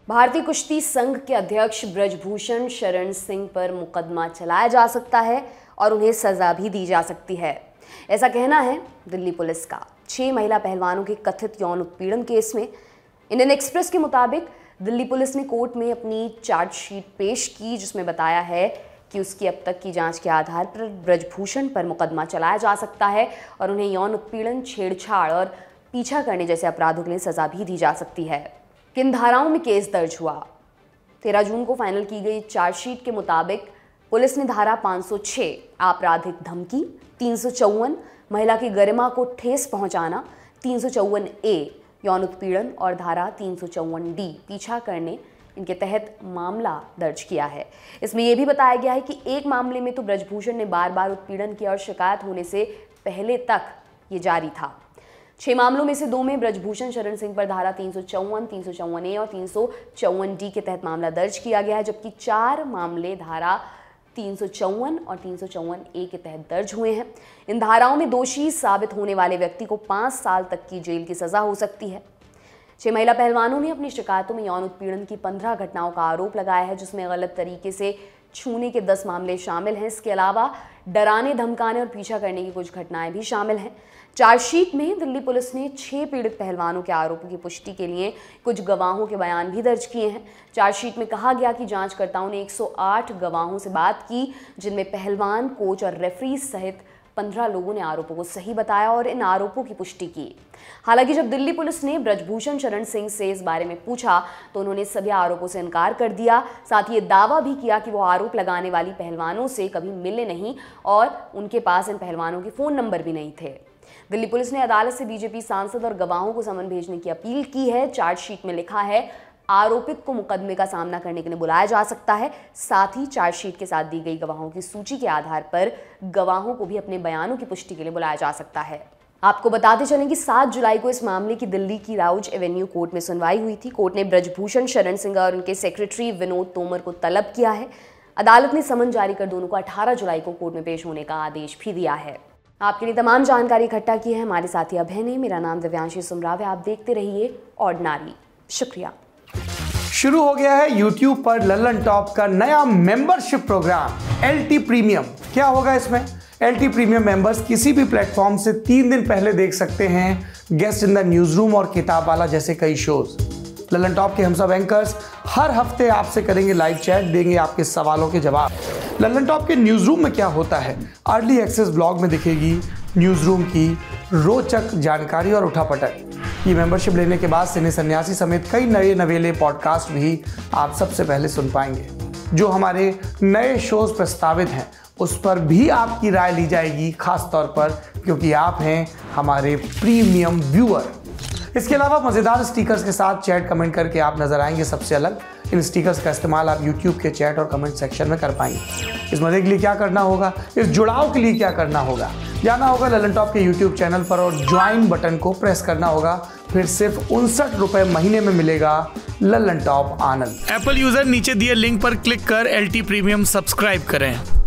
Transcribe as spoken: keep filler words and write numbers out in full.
भारतीय कुश्ती संघ के अध्यक्ष ब्रजभूषण शरण सिंह पर मुकदमा चलाया जा सकता है और उन्हें सजा भी दी जा सकती है, ऐसा कहना है दिल्ली पुलिस का। छह महिला पहलवानों के कथित यौन उत्पीड़न केस में इंडियन एक्सप्रेस के मुताबिक दिल्ली पुलिस ने कोर्ट में अपनी चार्जशीट पेश की, जिसमें बताया है कि उसकी अब तक की जांच के आधार पर ब्रजभूषण पर मुकदमा चलाया जा सकता है और उन्हें यौन उत्पीड़न, छेड़छाड़ और पीछा करने जैसे अपराधों के लिए सजा भी दी जा सकती है। किन धाराओं में केस दर्ज हुआ? तेरह जून को फाइनल की गई चार्जशीट के मुताबिक पुलिस ने धारा पाँच सौ छह आपराधिक धमकी, तीन सौ चौवन महिला की गरिमा को ठेस पहुंचाना, तीन सौ चौवन ए यौन उत्पीड़न और धारा तीन सौ चौवन डी पीछा करने, इनके तहत मामला दर्ज किया है। इसमें यह भी बताया गया है कि एक मामले में तो ब्रजभूषण ने बार बार उत्पीड़न किया और शिकायत होने से पहले तक ये जारी था। छह मामलों में से दो में ब्रजभूषण शरण सिंह पर धारा तीन सौ चौवन, तीन सौ चौवन ए और तीन सौ चौवन डी के तहत मामला दर्ज किया गया है, जबकि चार मामले धारा तीन सौ चौवन और तीन सौ चौवन ए के तहत दर्ज हुए हैं। इन धाराओं में दोषी साबित होने वाले व्यक्ति को पाँच साल तक की जेल की सजा हो सकती है। छह महिला पहलवानों ने अपनी शिकायतों में यौन उत्पीड़न की पंद्रह घटनाओं का आरोप लगाया है, जिसमें गलत तरीके से छूने के दस मामले शामिल हैं। इसके अलावा डराने, धमकाने और पीछा करने की कुछ घटनाएं भी शामिल हैं। चार्जशीट में दिल्ली पुलिस ने छह पीड़ित पहलवानों के आरोपों की पुष्टि के लिए कुछ गवाहों के बयान भी दर्ज किए हैं। चार्जशीट में कहा गया कि जांचकर्ताओं ने एक सौ आठ गवाहों से बात की, जिनमें पहलवान, कोच और रेफरी सहित पंद्रह लोगों ने आरोपों को सही बताया और इन आरोपों की पुष्टि की। हालांकि जब दिल्ली पुलिस ने ब्रजभूषण शरण सिंह से इस बारे में पूछा तो उन्होंने सभी आरोपों से इनकार कर दिया। साथ ही ये दावा भी किया कि वो आरोप लगाने वाली पहलवानों से कभी मिले नहीं और उनके पास इन पहलवानों के फोन नंबर भी नहीं थे। दिल्ली पुलिस ने अदालत से बीजेपी सांसद और गवाहों को समन भेजने की अपील की है। चार्जशीट में लिखा है आरोपित को मुकदमे का सामना करने के लिए बुलाया जा सकता है। साथ ही चार्जशीट के साथ दी गई गवाहों की सूची के आधार पर गवाहों को भी अपने बयानों की पुष्टि के लिए बुलाया जा सकता है। आपको बताते चलें कि सात जुलाई को इस मामले की दिल्ली की राउज एवेन्यू कोर्ट में सुनवाई हुई थी। कोर्ट ने ब्रजभूषण शरण सिंह और उनके सेक्रेटरी विनोद तोमर को तलब किया है। अदालत ने समन जारी कर दोनों को अठारह जुलाई को कोर्ट में पेश होने का आदेश भी दिया है। आपके लिए तमाम जानकारी इकट्ठा की है हमारे साथी अभय ने। मेरा नाम दिव्यांशी सुमराव है। आप देखते रहिए ऑर्डिनरी। शुक्रिया। शुरू हो गया है YouTube पर लल्लन टॉप का नया membership programme L T premium. क्या होगा इसमें? एल टी प्रीमियम मेंबर्स किसी भी प्लेटफॉर्म से तीन दिन पहले देख सकते हैं guest in the news room और किताब वाला जैसे कई शोज। लल्लन टॉप के हम सब एंकर्स हर हफ्ते आपसे करेंगे लाइव चैट, देंगे आपके सवालों के जवाब। लल्लन टॉप के न्यूज रूम में क्या होता है, अर्ली एक्सेस ब्लॉग में दिखेगी न्यूज रूम की रोचक जानकारी और उठापटक। ये मेंबरशिप लेने के बाद सिने सन्यासी समेत कई नए नवेले पॉडकास्ट भी आप सबसे पहले सुन पाएंगे। जो हमारे नए शोज प्रस्तावित हैं उस पर भी आपकी राय ली जाएगी, खास तौर पर क्योंकि आप हैं हमारे प्रीमियम व्यूअर। इसके अलावा मज़ेदार स्टिकर्स के साथ चैट कमेंट करके आप नजर आएंगे सबसे अलग। इन स्टिकर्स का इस्तेमाल आप YouTube के चैट और कमेंट सेक्शन में कर पाएंगे। इस मजे के लिए क्या करना होगा, इस जुड़ाव के लिए क्या करना होगा, जाना होगा लल्लन टॉप के YouTube चैनल पर और ज्वाइन बटन को प्रेस करना होगा। फिर सिर्फ उनसठ रुपए महीने में मिलेगा Lallan top Anand. Apple user नीचे दिए लिंक पर क्लिक कर एल टी प्रीमियम सब्सक्राइब करें।